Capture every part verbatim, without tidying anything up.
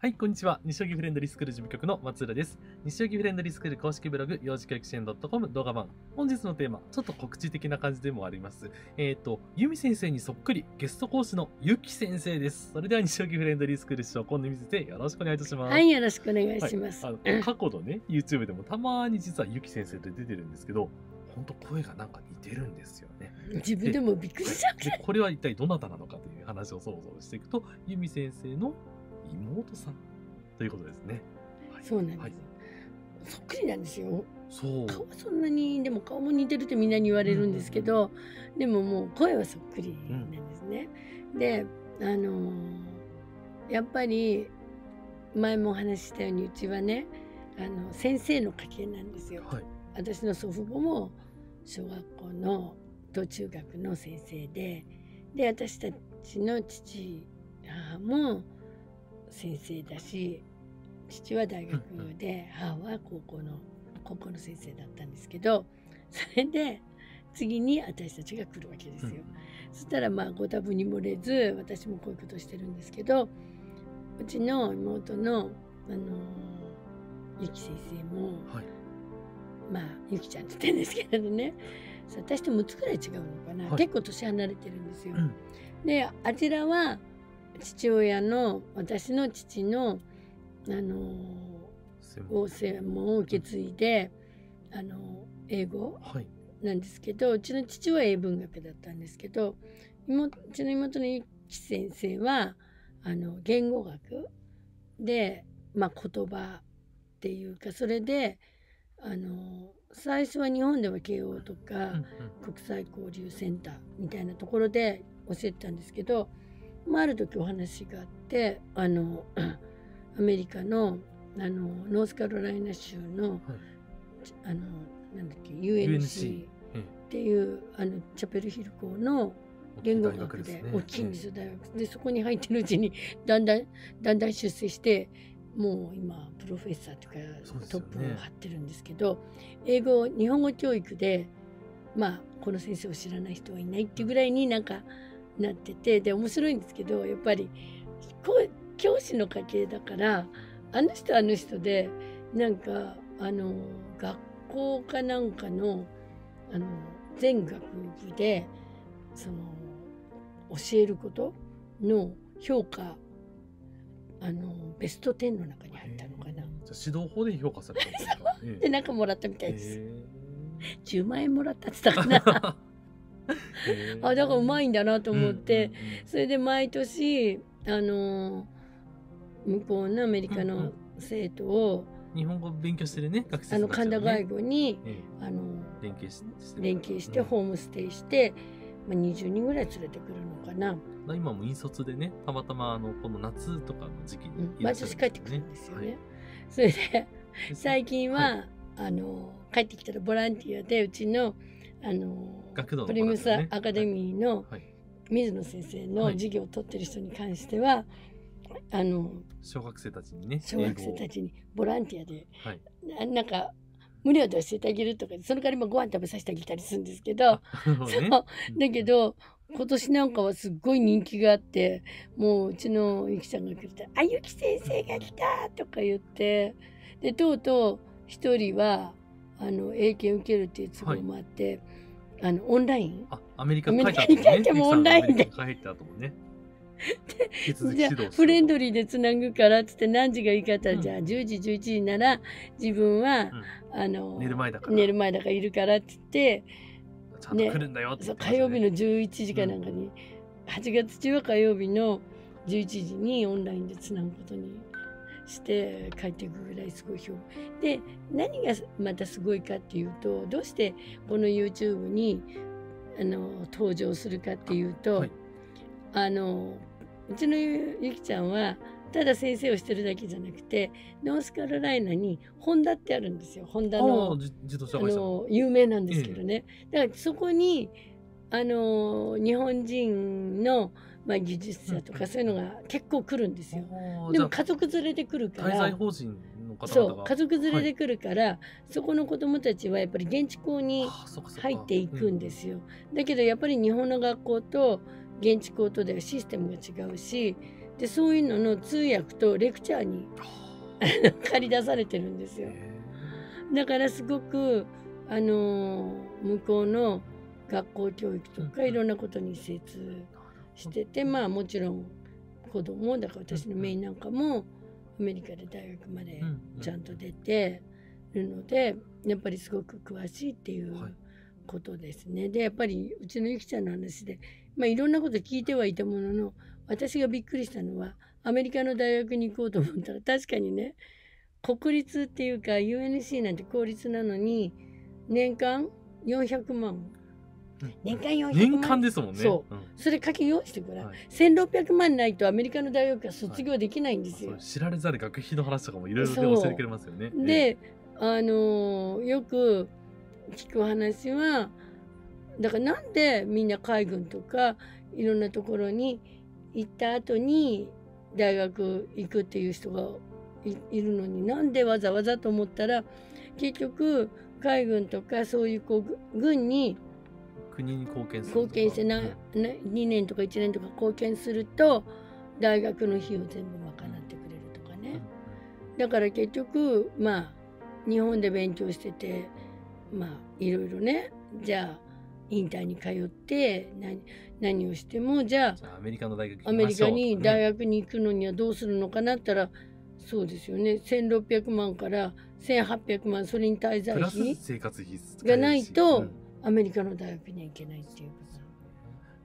はい、こんにちは。西荻フレンドリースクール事務局の松浦です。西荻フレンドリースクール公式ブログ、幼児教育支援 .com 動画版。本日のテーマ、ちょっと告知的な感じでもあります。えっ、と、由美先生にそっくり、ゲスト講師のゆき先生です。それでは西荻フレンドリースクール師匠、今度見せてよろしくお願いいたします。 はい、よろしくお願いします。 はい、あの過去のね、YouTube でもたまに実はゆき先生って出てるんですけど、本当声がなんか似てるんですよね。 自分でもびっくりしちゃう。 で、これは一体どなたなのかという話を想像していくと、由美先生の妹さんということですね。 はい、そうなんです、はい。そっくりなんですよ。 そう。 顔はそんなに、でも顔も似てるってみんなに言われるんですけど、うんうんうん、でももう声はそっくりなんですね。うん、で、あのー、やっぱり前もお話ししたようにうちはね、あの先生の家系なんですよ。はい、私の祖父母も小学校のと中学の先生で、で私たちの父母も先生だし、父は大学で母は高校の高校の先生だったんですけど、それで次に私たちが来るわけですよ。うん、そしたらまあご多分に漏れず私もこういうことをしてるんですけど、うちの妹のあのゆき先生も、はい、まあゆきちゃんって言ってるんですけどね、私とむっつくらい違うのかな、はい、結構年離れてるんですよ。うん、であちらは父親の私の父のあのー、専門を受け継いで、あのー、英語なんですけど、はい、うちの父は英文学だったんですけど、妹うちの妹のゆき先生はあの言語学で、まあ、言葉っていうか、それであのー、最初は日本では慶応とか、うんうん、国際交流センターみたいなところで教えてたんですけど、まあ、ある時お話があって、あのアメリカの、あのノースカロライナ州の、はい、あのなんだっけ ユーエヌシー っていう、あのチャペルヒル校の言語学で大きいんですよ、大学で。そこに入ってるうちにだんだんだんだん出世して、もう今プロフェッサーとかトップを張ってるんですけど、英語日本語教育でまあこの先生を知らない人はいないっていうぐらいになんかなってて、で面白いんですけど、やっぱり教師の家系だから、あの人はあの人でなんかあの学校かなんかのあの全学部でその教えることの評価、あのベストじゅうの中に入ったのかな。じゃあ指導法で評価されたんですか。 でなんかもらったみたいです。じゅうまんえんもらったって言ったかな。あ、だからうまいんだなと思って、うんうんうん、それで毎年あの向こうのアメリカの生徒を、 うんうん、日本語を勉強してるね学生たち、ね、 あの神田外語に、ええ、あの連携し連携してホームステイして、うん、まあ、にじゅうにんぐらい連れてくるのかな。 今も引率でね、たまたまあのこの夏とかの時期にいらっしゃるんですよね。毎年帰ってくるんですよね。はい、それで最近は、はい、あの帰ってきたらボランティアでうちのあのプリムスアカデミーの水野先生の授業を取ってる人に関しては、はい、あの小学生たちにね、 小学生たちにボランティアで、はい、なんか無料で教えてあげるとか、その代わりもご飯食べさせてあげたりするんですけど、そうだけど今年なんかはすっごい人気があって、もううちのゆきちゃんが来ると「あ、ゆき先生が来た!」とか言って、でとうとう一人はあの英検受けるっていう都合もあって、はい、あのオンライン、 あ、アメリカに帰ってもオンラインで帰った後もね、 じゃあフレンドリーでつなぐからっつって、何時がいいかって、うん、じゃあじゅうじじゅういちじなら自分は、うん、あの寝る前だから寝る前だからいるからって言ってちゃんと来るんだよって言ってましたね。 火曜日のじゅういちじかなんかに、うん、はちがつ中は火曜日のじゅういちじにオンラインでつなぐことにして帰っていくぐらいすごい評価で、何がまたすごいかっていうと、どうしてこの YouTube にあの登場するかっていうと、はい、あのうちのゆきちゃんはただ先生をしてるだけじゃなくて、ノースカロライナにホンダってあるんですよ。ホンダの自動車会社の有名なんですけどね、ええ、だからそこにあの日本人の、まあ、技術者とかそういうのが結構来るんですよ。うん、でも家族連れで来るから、 滞在法人の方々が、 そう家族連れで来るから、はい、そこの子どもたちはやっぱり現地校に入っていくんですよ。うん、だけどやっぱり日本の学校と現地校とではシステムが違うし、ででそういうのの通訳とレクチャーに借り出されてるんですよ。だからすごくあの向こうの学校教育とかいろんなことに精通してて、まあもちろん子供だから私の姪なんかもアメリカで大学までちゃんと出てるので、やっぱりすごく詳しいっていうことですね。でやっぱりうちのゆきちゃんの話で、まあ、いろんなこと聞いてはいたものの、私がびっくりしたのはアメリカの大学に行こうと思ったら確かにね、国立っていうか ユーエヌシー なんて公立なのに年間よんひゃくまん、年間よんひゃくまん、 年間ですもんね。 そう、うん、それかけようしてから、はい、せんろっぴゃくまんないとアメリカの大学は卒業できないんですよ。 はい、知られざる学費の話とかもいろいろ教えてくれますよね。 で、あのー、よく聞く話はだからなんでみんな海軍とかいろんなところに行った後に大学行くっていう人が い, いるのに、なんでわざわざと思ったら、結局海軍とかそういうこう軍に国に貢献する貢献してな、うん、にねんとかいちねんとか貢献すると大学の費用全部賄ってくれるとかね、うん、だから結局まあ日本で勉強しててまあいろいろね、じゃあインターに通って何何をしても、じゃあアメリカの大学アメリカに大学に行くのにはどうするのかなったら、そうですよね、せんろっぴゃくまんからせんはっぴゃくまん、それに滞在費生活費がないと、うん、アメリカの大学には行けないっていうこと。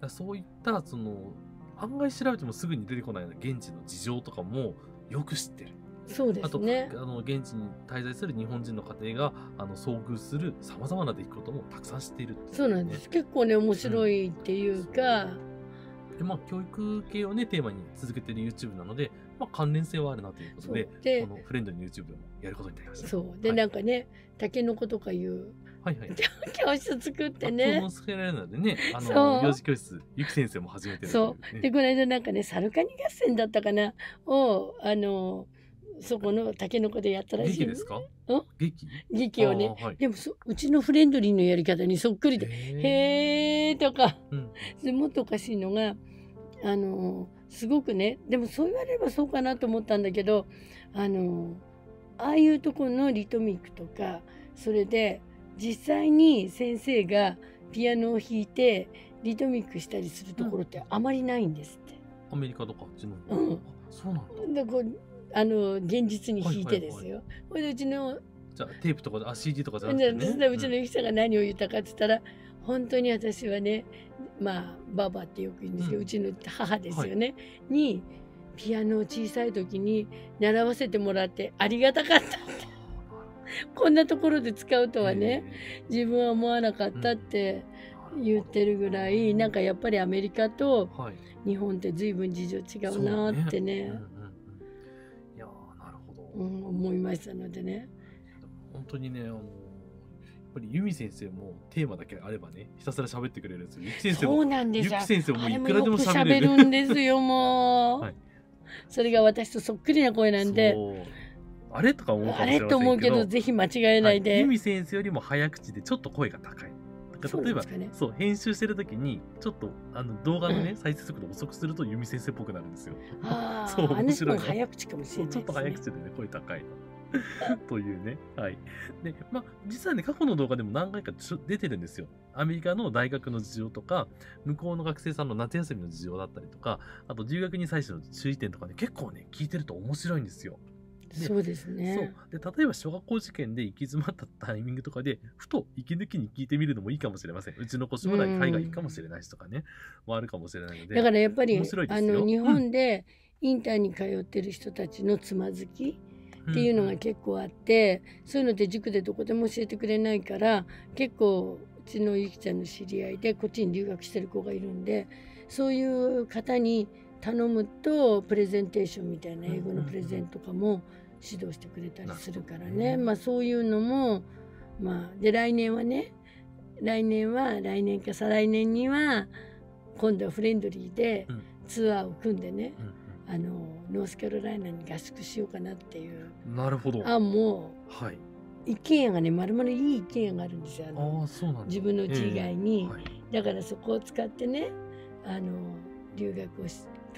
だそういったその案外調べてもすぐに出てこないような現地の事情とかもよく知ってる。 そうですね。 あとあの現地に滞在する日本人の家庭があの遭遇するさまざまな出来事もたくさん知っている、ね、 そうなんです。結構ね面白いっていうか、 うん、でまあ教育系をねテーマに続けている YouTube なので、まあ、関連性はあるなということで、 でこのフレンドの YouTube でもやることになりました。 そうで、はい、なんかねタケノコとかいうはいはい、 教室作ってね。 今日もスケラレナでね、あの幼児教室ゆき先生も始めてる、ね、 そうでこの間なんかねサルカニ合戦だったかなをあのそこのタケノコでやったらしい。 劇ですか？劇？ 劇をね、はい、でもうちのフレンドリーのやり方にそっくりで、へーとか、うん、もっとおかしいのがあのすごくね、でもそう言われればそうかなと思ったんだけど、あのああいうところのリトミックとか、それで実際に先生がピアノを弾いてリトミックしたりするところってあまりないんですって。 アメリカとかあっちの、 うん、 そうなんだ。 でこうあの現実に弾いてですよ。これでうちのじゃあテープとかあ シーディー とかじゃなくて、 ね、うちのゆきさんが何を言ったかって言ったら、うん、本当に私はね、まあババってよく言うんですけど、うん、うちの母ですよね、はい、にピアノを小さい時に習わせてもらってありがたかったってこんなところで使うとはね自分は思わなかったって言ってるぐらい、なんかやっぱりアメリカと日本って随分事情違うなってね、 いやーなるほど、 うん、思いましたのでね。 本当にね、あのやっぱり由美先生もテーマだけあればねひたすら喋ってくれるんですよ。ゆき先生もそうなんですよ。 ゆき先生もいくらでも喋れるんですよもう、はい、それが私とそっくりな声なんで、 あれとか思うかもしれませんけど、 あれと思うけどぜひ間違えないで、 はい、由美先生よりも早口でちょっと声が高い。例えば そう、ね、そう編集してる時にちょっとあの動画のね、うん、再生速度遅くすると由美先生っぽくなるんですよ。 ああ、 そう面白い。 早口かもしれないですね。 ちょっと早口でね声高いというね。はい。で、まあ実はね過去の動画でも何回か出てるんですよ。アメリカの大学の事情とか、向こうの学生さんの夏休みの事情だったりとか、あと留学に際しての注意点とかね結構ね聞いてると面白いんですよ。 そうですね。 そうで例えば小学校受験で行き詰まったタイミングとかでふと息抜きに聞いてみるのもいいかもしれません。うちの子将来海外行くかもしれないしとかね、もあるかもしれないので、 だからやっぱりあの日本でインターに通ってる人たちのつまずきっていうのが結構あって、うん、そういうのって塾でどこでも教えてくれないから、結構うちのゆきちゃんの知り合いでこっちに留学してる子がいるんで、そういう方に頼むとプレゼンテーションみたいな英語のプレゼンとかも指導してくれたりするからね、まあそういうのもまあで来年はね来年は来年か再来年には今度はフレンドリーでツアーを組んでね、うん、あのノースカロライナに合宿しようかなっていうなるほど案も、 はい、 一軒家がね丸々いい一軒家があるんですよ。あのあそうなんだ自分の家以外に、 えーはい、 だからそこを使ってねあの留学をし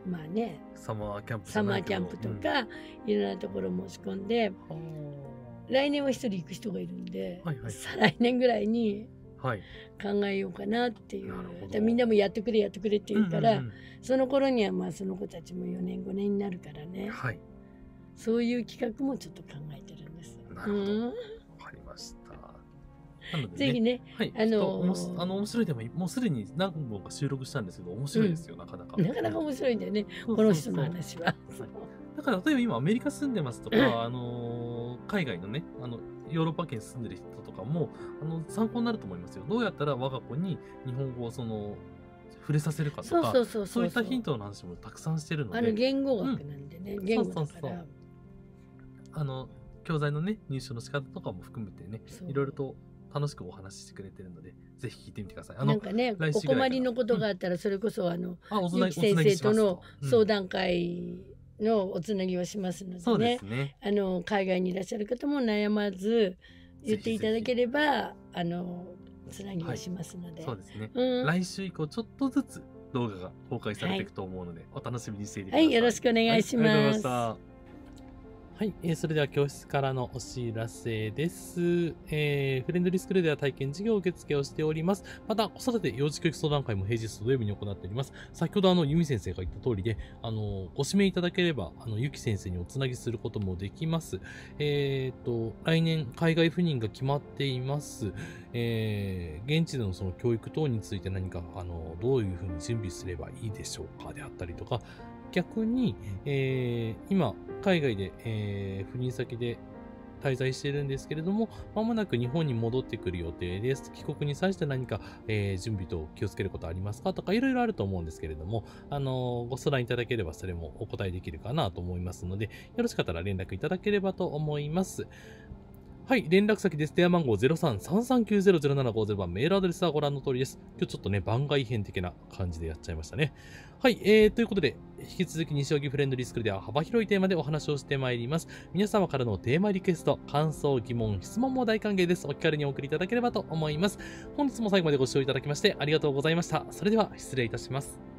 まあね、 サマーキャンプじサマーゃないけどキャンプとか、いろんなところ申し込んで、 うん来年は一人行く人がいるんで、 はいはい再来年ぐらいにはい。 考えようかなっていう。 なるほどだからみんなもやってくれやってくれって言うから、 うんうんその頃にはまあその子たちもよねんごねんになるからうんね、 はい。 そういう企画もちょっと考えてるんです。 なるほどうんわかりました。なのでぜひね、 ね、 はい、 あのーちょっとおもしあの面白いでももうすでに何本か収録したんですけど、面白いですよ、なかなか。 なかなか面白いんだよね、 そうそうそうこの人の話は。 だから例えば今アメリカ住んでますとか、あのー海外のね、あのヨーロッパ圏住んでる人とかもあの参考になると思いますよ。どうやったら我が子に日本語をその触れさせるかとか、 そうそうそうそういったヒントの話もたくさんしてるので、 あの言語学なんでね、言語だそうそうそうから。 あの教材のね入手の仕方とかも含めてね、 そういろいろと楽しくお話ししてくれてるので、ぜひ聞いてみてください。あのなんかね、お来週ぐらいから困りのことがあったら、それこそあの、 あおつなぎゆき先生とのうん相談会のおつなぎをしますのそうでねです、ね。 あの海外にいらっしゃる方も悩まず言っていただければ、あのつなぎをしますので、 そうですね。 うん、は来週以降ちょっとずつ動画が公開されていくと思うので、お楽しみにしていてください。 い、よろしくお願いしはい、ありがとうございまます。 した。はい、えーそれでは教室からのお知らせです。えーフレンドリースクールでは体験授業受付をしております。また、子育て幼児教育相談会も平日土曜日に行っております。先ほどあの、ゆみ先生が言った通りで、あの、ご指名いただければ、あの、ゆき先生におつなぎすることもできます。えっと、来年、海外赴任が決まっています。えー現地でのその教育等について何か、あの、どういうふうに準備すればいいでしょうかであったりとか、逆に、えー今、海外で、えー赴任先で滞在しているんですけれども、まもなく日本に戻ってくる予定です。帰国に際して何か、えー準備と気をつけることありますかとか、いろいろあると思うんですけれども、あのーご相談いただければそれもお答えできるかなと思いますので、よろしかったら連絡いただければと思います。はい、連絡先です。電話番号 ゼロさん さんさんきゅうゼロ ゼロななごゼロ 番、メールアドレスはご覧の通りです。今日ちょっとね、番外編的な感じでやっちゃいましたね。はい、えー、ということで、引き続き西荻フレンドリースクールでは幅広いテーマでお話をしてまいります。皆様からのテーマリクエスト、感想、疑問、質問も大歓迎です。お気軽にお送りいただければと思います。本日も最後までご視聴いただきましてありがとうございました。それでは失礼いたします。